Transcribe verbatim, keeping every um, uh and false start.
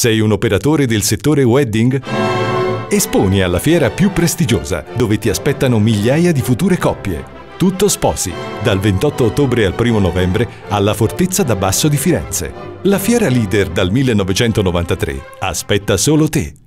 Sei un operatore del settore wedding? Esponi alla fiera più prestigiosa, dove ti aspettano migliaia di future coppie. Tutto Sposi, dal ventotto ottobre al primo novembre alla Fortezza da Basso di Firenze. La fiera leader dal millenovecentonovantatré aspetta solo te.